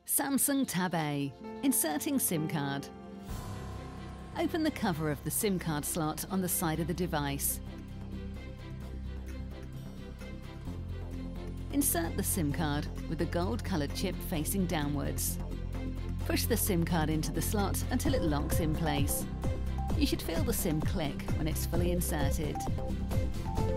Samsung Tab A. Inserting SIM card. Open the cover of the SIM card slot on the side of the device. Insert the SIM card with the gold-coloured chip facing downwards. Push the SIM card into the slot until it locks in place. You should feel the SIM click when it's fully inserted.